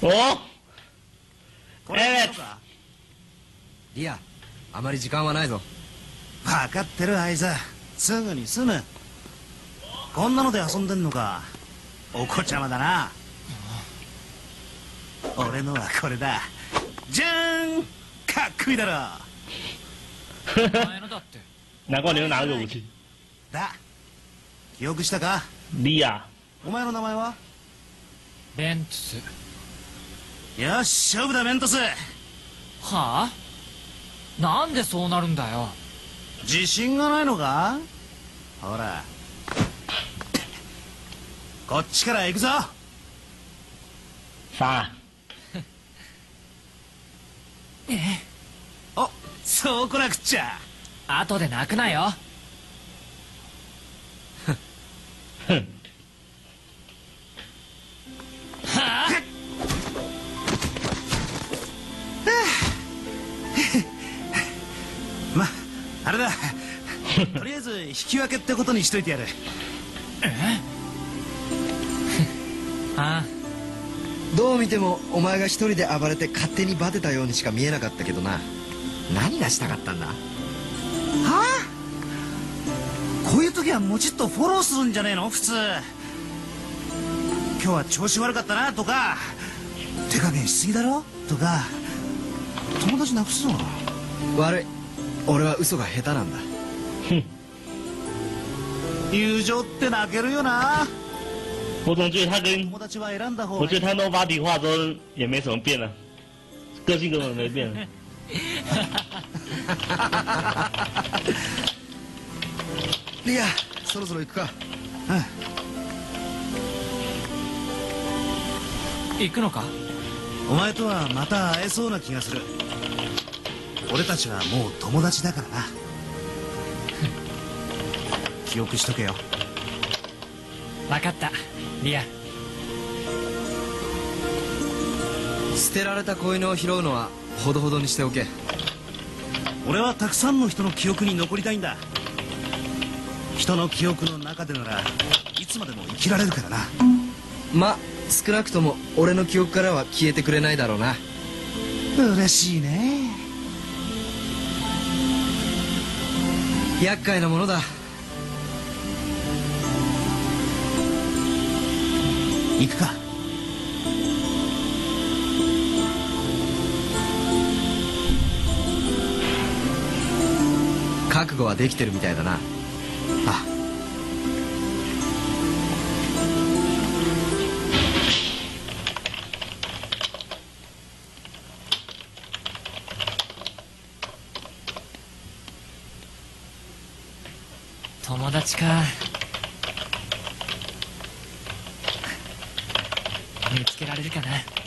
おこれやろうか。 リア、あまり時間はないぞ。 分かってるあいつ、すぐに済む。こんなので遊んでんのか。お子ちゃまだな。俺のはこれだ。じゃーん、かっこいいだろ。 お前のだって。 难怪你又拿了个武器。 だ、記憶したか。 リア。 お前の名前は。 ベントス。 よし、勝負だベントス。 はあ？なんでそうなるんだよ。 自信がないのか。ほら、こっちから行くぞ。 3。 お、そうこなくっちゃ。 後で泣くなよ。 ふん。 はあ？ ま、あれだ。とりあえず引き分けってことにしといてやる。 ああ。 どう見てもお前が一人で暴れて勝手にバテたようにしか見えなかったけどな。何がしたかったんだ。はあ、こういう時はもちっとフォローするんじゃねえの普通。今日は調子悪かったなとか、手加減しすぎだろとか、友達なくすぞ。 悪い、俺は嘘が下手なんだ。 友情って泣けるよな。 我总觉得他跟友達は選んだ方がいい。 我觉得他弄巴迪化之后也没什么变了，个性根本没变。 リア、そろそろ行くか。 行くのか。 お前とはまた会えそうな気がする。俺たちはもう友達だからな。記憶しとけよ。 分かった、リア。 捨てられた子犬を拾うのはほどほどにしておけ。 俺はたくさんの人の記憶に残りたいんだ。人の記憶の中でならいつまでも生きられるからな。 ま、少なくとも俺の記憶からは消えてくれないだろうな。 嬉しいね。 厄介なものだ。 行くか。 覚悟はできてるみたいだな。ああ。 友達か。見つけられるかな。